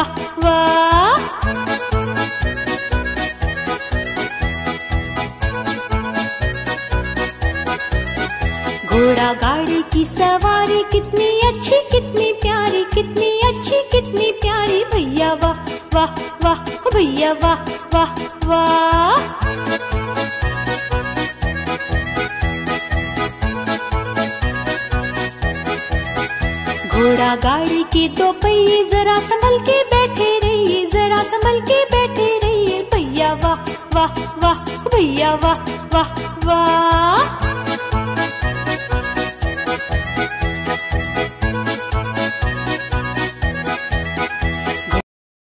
वाह वाह। घोड़ा गाड़ी की सवारी कितनी अच्छी कितनी प्यारी, कितनी अच्छी कितनी प्यारी, भैया वाह वाह वाह, भैया वाह वाह वाह। घोड़ा गाड़ी के दो पहिए जरा संभल के बैठे रहिए, जरा संभल के बैठे रहिए, भैया वाह वाह वाह, भैया वाह वाह वाह।